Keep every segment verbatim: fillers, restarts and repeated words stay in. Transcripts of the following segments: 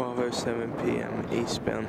twelve oh seven p m eastbound.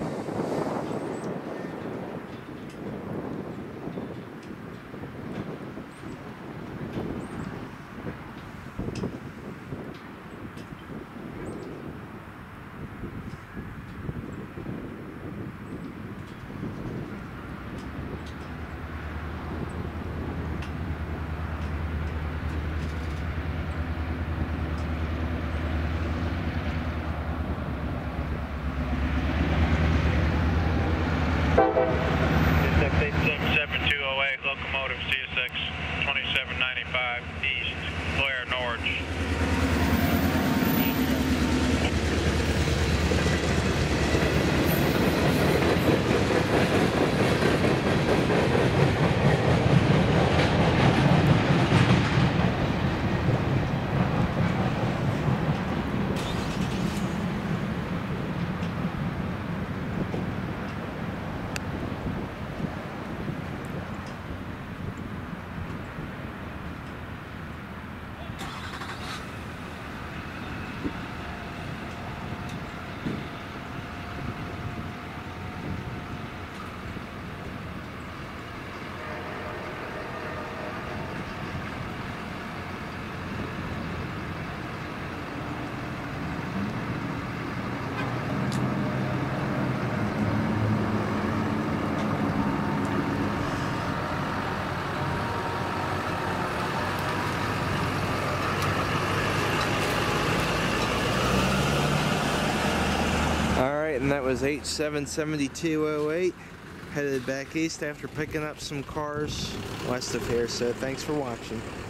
H seven seven two oh eight, locomotive C S X twenty-seven ninety-five East, Blair, Norwich. And that was H seven seven two oh eight, headed back east after picking up some cars west of here. So thanks for watching.